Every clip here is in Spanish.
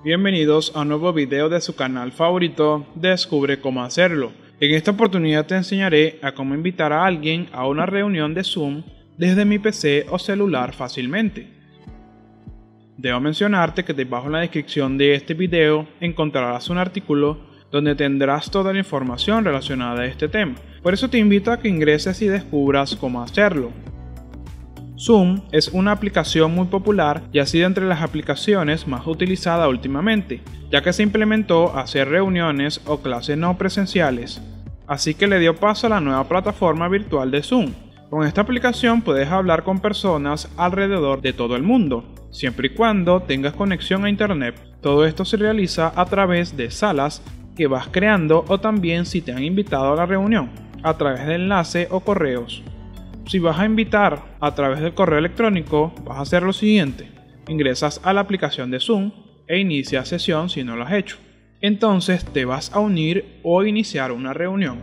Bienvenidos a un nuevo video de su canal favorito, Descubre cómo hacerlo. En esta oportunidad te enseñaré a cómo invitar a alguien a una reunión de Zoom desde mi PC o celular fácilmente. Debo mencionarte que debajo en la descripción de este video encontrarás un artículo donde tendrás toda la información relacionada a este tema. Por eso te invito a que ingreses y descubras cómo hacerlo. Zoom es una aplicación muy popular y ha sido entre las aplicaciones más utilizadas últimamente, ya que se implementó a hacer reuniones o clases no presenciales, así que le dio paso a la nueva plataforma virtual de Zoom. Con esta aplicación puedes hablar con personas alrededor de todo el mundo, siempre y cuando tengas conexión a internet. Todo esto se realiza a través de salas que vas creando o también si te han invitado a la reunión, a través de enlace o correos. Si vas a invitar a través del correo electrónico, vas a hacer lo siguiente. Ingresas a la aplicación de Zoom e inicia sesión si no lo has hecho. Entonces te vas a unir o iniciar una reunión.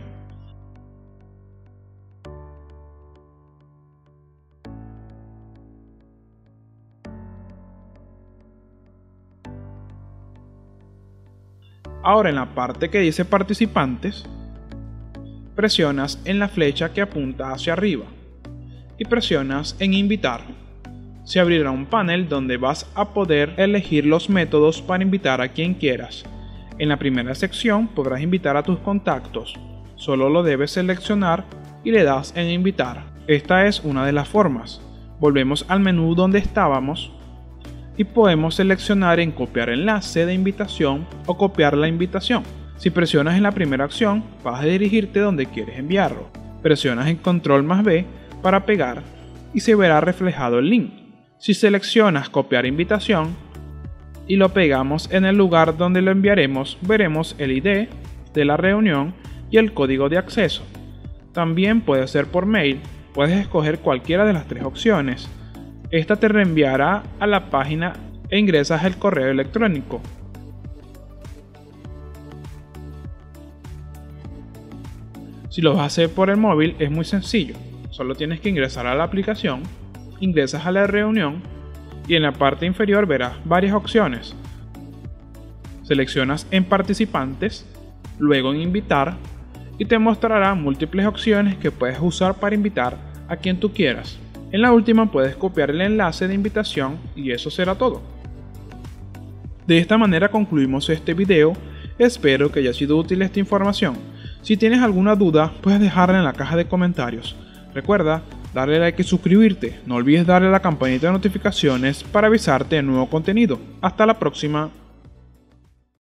Ahora en la parte que dice participantes, presionas en la flecha que apunta hacia arriba y presionas en invitar. Se abrirá un panel donde vas a poder elegir los métodos para invitar a quien quieras. En la primera sección podrás invitar a tus contactos. Solo lo debes seleccionar y le das en invitar. Esta es una de las formas. Volvemos al menú donde estábamos y podemos seleccionar en copiar enlace de invitación o copiar la invitación. Si presionas en la primera opción, vas a dirigirte donde quieres enviarlo. Presionas en Control+B para pegar y se verá reflejado el link. Si seleccionas copiar invitación y lo pegamos en el lugar donde lo enviaremos, veremos el ID de la reunión y el código de acceso. También puede ser por mail, puedes escoger cualquiera de las tres opciones. Esta te reenviará a la página e ingresas el correo electrónico. Si lo vas a hacer por el móvil es muy sencillo, solo tienes que ingresar a la aplicación, ingresas a la reunión y en la parte inferior verás varias opciones. Seleccionas en participantes, luego en invitar y te mostrará múltiples opciones que puedes usar para invitar a quien tú quieras. En la última puedes copiar el enlace de invitación y eso será todo. De esta manera concluimos este video, espero que haya sido útil esta información. Si tienes alguna duda, puedes dejarla en la caja de comentarios. Recuerda darle like y suscribirte. No olvides darle a la campanita de notificaciones para avisarte de nuevo contenido. Hasta la próxima.